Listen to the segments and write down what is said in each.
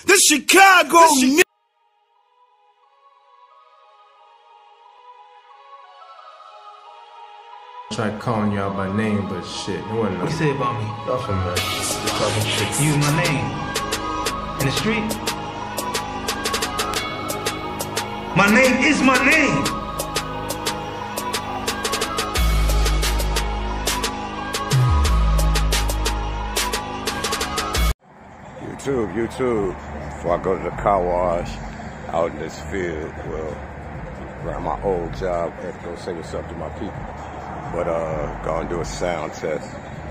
This Chicago. Tried calling you out by name, but shit, it wasn't. What you say about me? Nothing, man. You're talking shit. You my name in the street. My name is my name. YouTube. Before I go to the car wash out in this field, well, around my old job, I had to go say what's up to my people. But go and do a sound test.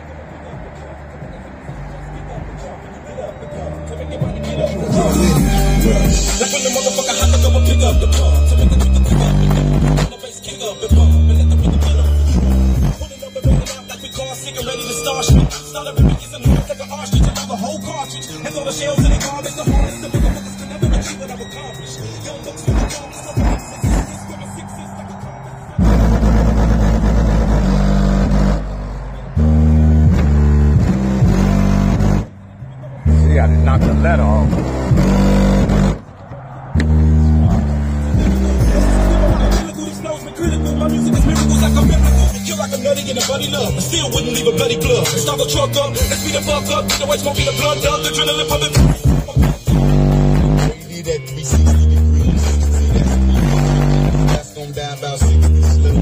See, I did knock the letter off. My music is miracles like a miracle. Kill like a nutty in a buddy love. I still wouldn't leave a bloody glove. Start the truck up, let's beat the fuck up. The white smoke, be the blood up. The adrenaline pumping. We need at 360 degrees. See that speed. That's going down about 60 slow.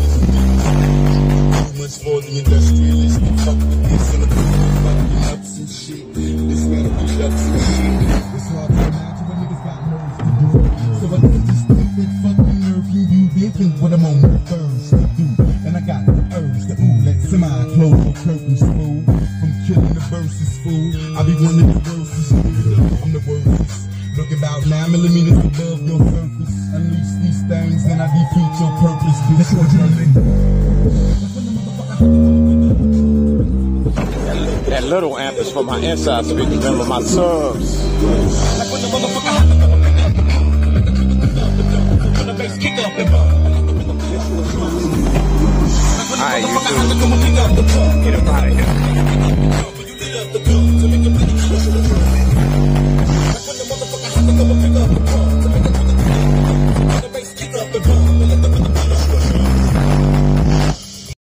Too much for the industrialist. Fuck with this and the fucking ups and shit. This man will be ups and shit. It's hard to imagine when niggas got nerves to do. So I just think that fucking nerve can you thinking what I'm on the urge to do. And I got the urge to let somebody close the curtains, fool. From killing the verses, fool. I be one of the verses, I'm the worstest. Look about 9 millimeters above your surface. Unleash these things and I defeat your purpose. That little amp is for my inside speakers, remember my subs.